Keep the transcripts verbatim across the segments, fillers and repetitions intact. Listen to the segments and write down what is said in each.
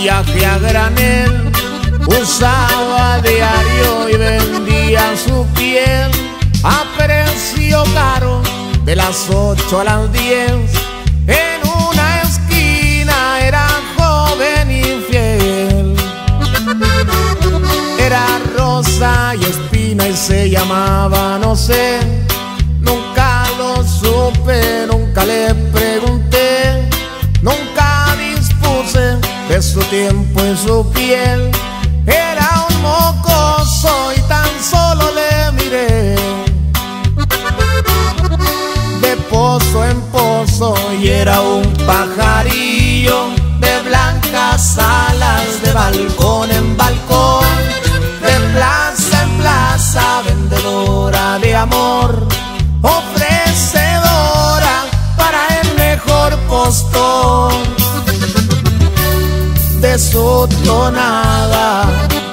maquillaje a granel, usaba diario y vendía su piel a precio caro de las ocho a las diez. En una esquina era joven y fiel, era rosa y espina y se llamaba no sé. Nunca lo supe, nunca le pregunté, nunca dispuse de su tiempo y su piel. Era un mocoso y tan solo le miré, de pozo en pozo, y era un pajarillo de blancas alas, de balcón en balcón, de plaza en plaza, vendedora de amor, ofrecedora para el mejor postor de su tonada.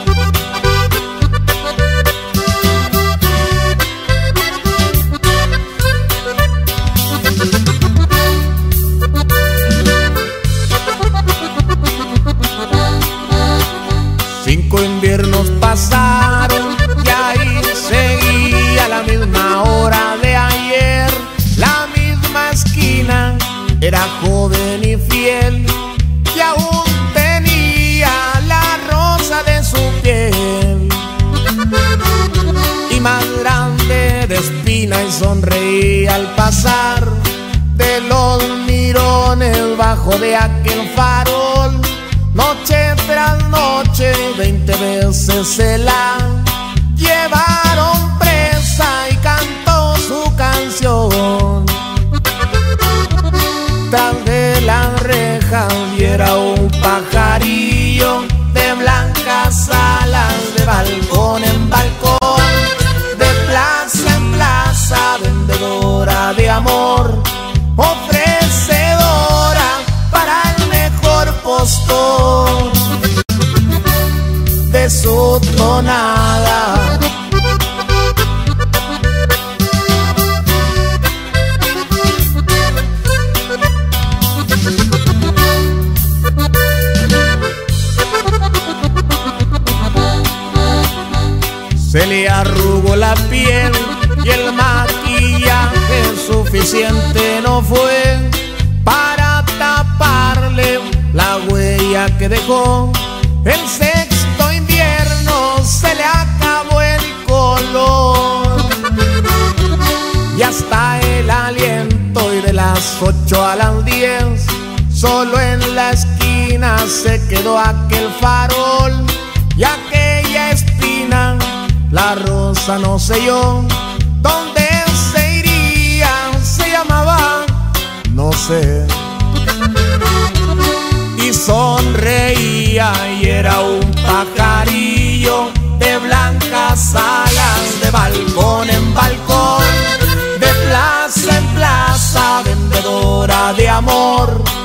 Cinco inviernos pasaron y ahí seguía la misma hora de ayer, la misma esquina, era joven y fiel, y aún tenía la rosa de su piel, y más grande de espina, y sonreía al pasar de los mirones bajo de aquel farol. Noche tras noche, veinte veces se la llevaron presa y cantó su canción tras de las rejas, y era un pajarillo de blancas alas, de balcón en balcón, de plaza en plaza, vendedora de amor, ofrecedora para el mejor postor de su tonada. Se le arrugó la piel y el maquillaje suficiente no fue para taparle la huella que dejó. El sexto invierno se le acabó el color y hasta el aliento, y de las ocho a las diez solo en la esquina se quedó aquel farol y aquella espina. La rosa no sé yo dónde se iría, se llamaba no sé, y sonreía, y era un pajarillo de blancas alas, de balcón en balcón, de plaza en plaza, vendedora de amor,